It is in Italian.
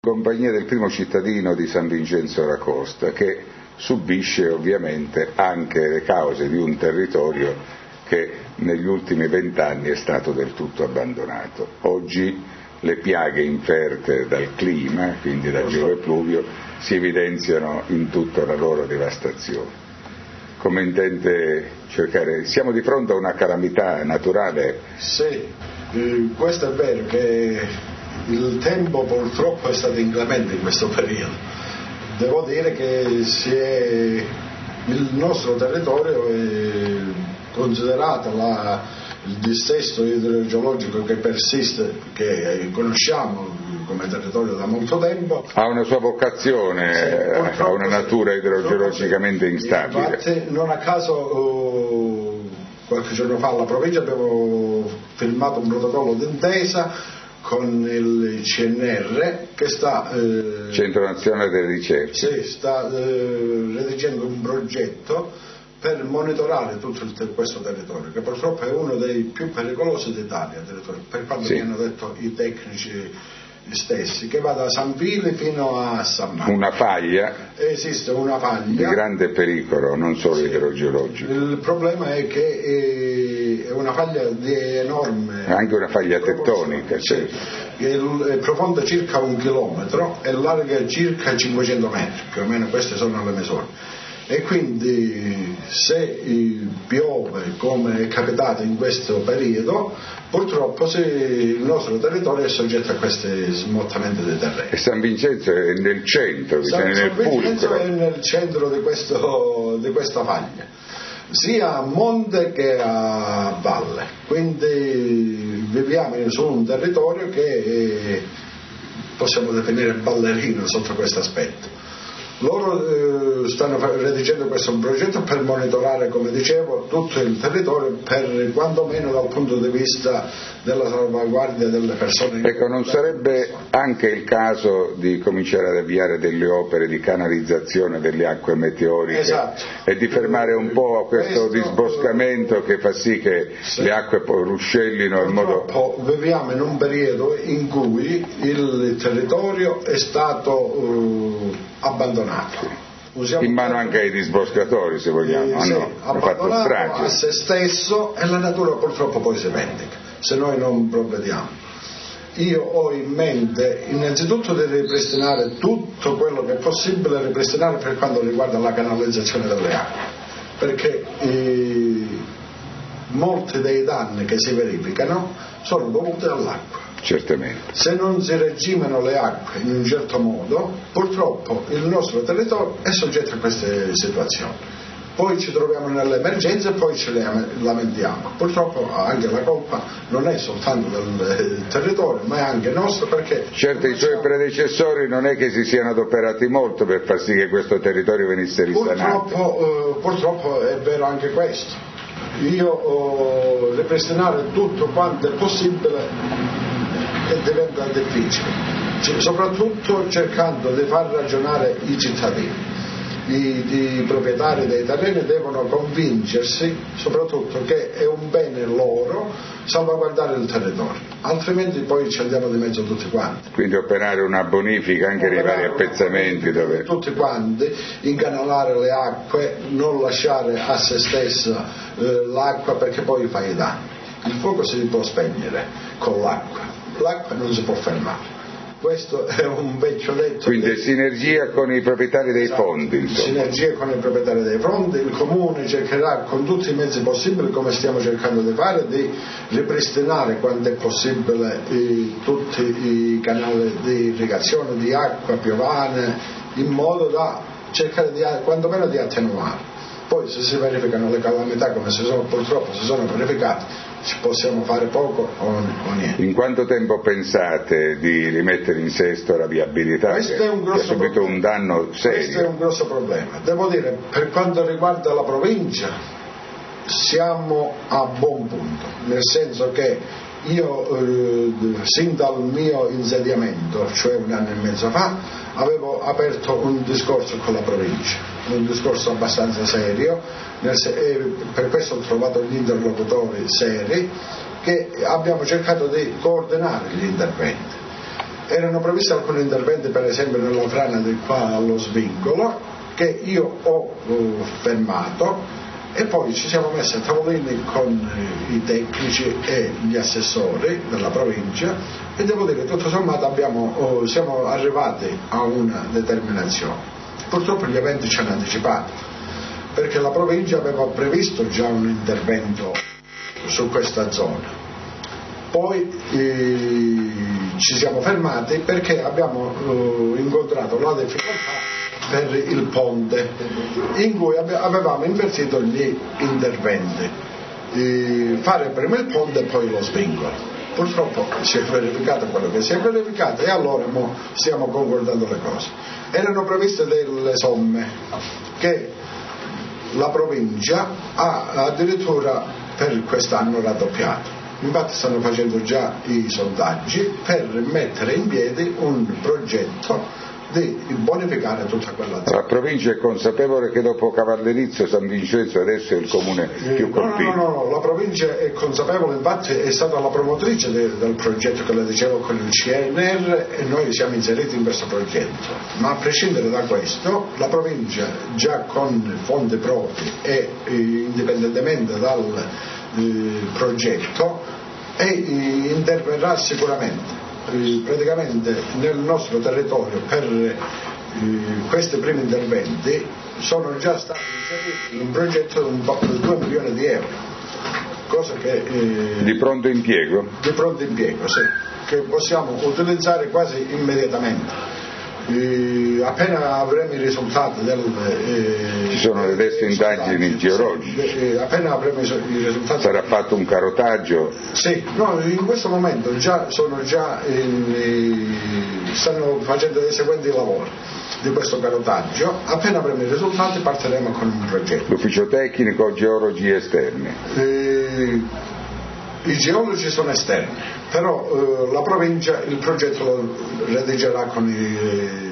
compagnia del primo cittadino di San Vincenzo Racosta, che subisce ovviamente anche le cause di un territorio che negli ultimi 20 anni è stato del tutto abbandonato. Oggi le piaghe inferte dal clima, quindi dal gelo e pluvio, si evidenziano in tutta la loro devastazione. Come intende cercare? Siamo di fronte a una calamità naturale? Sì, questo è vero che il tempo purtroppo è stato inclemente in questo periodo. Devo dire che il nostro territorio è considerato il dissesto idrogeologico che persiste, che conosciamo come territorio da molto tempo. Ha una sua vocazione, ha una natura idrogeologicamente instabile. Infatti, non a caso qualche giorno fa alla provincia abbiamo firmato un protocollo d'intesa con il CNR che sta Centro Nazionale delle Ricerche. Sta redigendo un progetto per monitorare tutto questo territorio, che purtroppo è uno dei più pericolosi d'Italia, per quanto mi hanno detto i tecnici stessi, che va da San Vili fino a San Marco. Una faglia? Esiste una faglia di grande pericolo, non solo idrogeologico. Il problema è che è una faglia di enorme, anche una faglia tettonica, certo. È profonda circa 1 chilometro e larga circa 500 metri, più o meno queste sono le misure. E quindi se piove, come è capitato in questo periodo, purtroppo il nostro territorio è soggetto a questi smottamenti dei terreni. E San Vincenzo è nel centro, nel fulcro. San Vincenzo è nel centro di questa faglia, sia a monte che a valle, quindi viviamo su un territorio che possiamo definire ballerino sotto questo aspetto. Loro stanno redigendo questo progetto per monitorare, come dicevo, tutto il territorio, per quantomeno dal punto di vista della salvaguardia delle persone. Ecco, non sarebbe anche il caso di cominciare ad avviare delle opere di canalizzazione delle acque meteoriche? Esatto. E di fermare un po' questo disboscamento che fa sì che le acque poi ruscellino in modo... Purtroppo viviamo in un periodo in cui il territorio è stato abbandonato. In mano anche ai disboscatori, se vogliamo, hanno fatto strage a se stesso, e la natura purtroppo poi si vendica se noi non provvediamo. Io ho in mente innanzitutto di ripristinare tutto quello che è possibile ripristinare per quanto riguarda la canalizzazione delle acque, perché molti dei danni che si verificano sono dovuti all'acqua. Certamente. Se non si regimano le acque in un certo modo, purtroppo il nostro territorio è soggetto a queste situazioni. Poi ci troviamo nelle emergenze e poi ce le lamentiamo. Purtroppo anche la colpa non è soltanto del territorio, ma è anche nostra, perché... Certo, i suoi predecessori non è che si siano adoperati molto per far sì che questo territorio venisse risanato. Purtroppo è vero anche questo. Io ripristinare tutto quanto è possibile e diventa difficile, soprattutto cercando di far ragionare i cittadini. I proprietari dei terreni devono convincersi soprattutto che è un bene loro salvaguardare il territorio, altrimenti poi ci andiamo di mezzo tutti quanti. Quindi operare una bonifica anche nei vari appezzamenti dove... tutti quanti, incanalare le acque, non lasciare a se stessa l'acqua, perché poi fa i danni. Il fuoco si può spegnere con l'acqua non si può fermare. Questo è un vecchio detto. Quindi sinergia con i proprietari dei fondi. Insomma. Sinergia con i proprietari dei fondi, il comune cercherà con tutti i mezzi possibili, come stiamo cercando di fare, di ripristinare quando è possibile tutti i canali di irrigazione di acqua piovane, in modo da cercare quantomeno di attenuare. Poi se si verificano le calamità come purtroppo si sono verificate, ci possiamo fare poco o niente. In quanto tempo pensate di rimettere in sesto la viabilità? Questo è un grosso ha subito problema. Un danno serio. Questo è un grosso problema. Devo dire, per quanto riguarda la provincia siamo a buon punto, nel senso che io sin dal mio insediamento, cioè 1 anno e mezzo fa, avevo aperto un discorso con la provincia, un discorso abbastanza serio, per questo ho trovato gli interlocutori seri, che abbiamo cercato di coordinare gli interventi. Erano previsti alcuni interventi, per esempio nella frana di qua allo Svincolo, che io ho fermato, e poi ci siamo messi a tavolini con i tecnici e gli assessori della provincia, e devo dire, tutto sommato siamo arrivati a una determinazione. Purtroppo gli eventi ci hanno anticipato, perché la provincia aveva previsto già un intervento su questa zona. Poi ci siamo fermati perché abbiamo incontrato la difficoltà per il ponte, in cui avevamo invertito gli interventi, fare prima il ponte e poi lo Svincolo. Purtroppo si è verificato quello che si è verificato, e allora stiamo concordando le cose. Erano previste delle somme che la provincia ha addirittura per quest'anno raddoppiato. Infatti stanno facendo già i sondaggi per mettere in piedi un progetto di bonificare tutta quella zona. La provincia è consapevole che dopo Cavallerizzo San Vincenzo adesso è il comune più colpito? No, la provincia è consapevole, infatti è stata la promotrice del progetto, che le dicevo, con il CNR, e noi siamo inseriti in questo progetto. Ma a prescindere da questo, la provincia già con fondi propri e indipendentemente dal progetto interverrà sicuramente. Praticamente nel nostro territorio per questi primi interventi sono già stati inseriti in un progetto di 2 milioni di euro, cosa che di pronto impiego? Di pronto impiego, sì, che possiamo utilizzare quasi immediatamente. Appena avremo i risultati ci sono adesso indagini geologiche, appena avremo i risultati sarà fatto un carotaggio? Sì, no, in questo momento stanno facendo dei seguenti lavori di questo carotaggio. Appena avremo i risultati partiremo con un progetto. L'ufficio tecnico, geologi esterni? I geologi sono esterni, però la provincia il progetto lo redigerà con i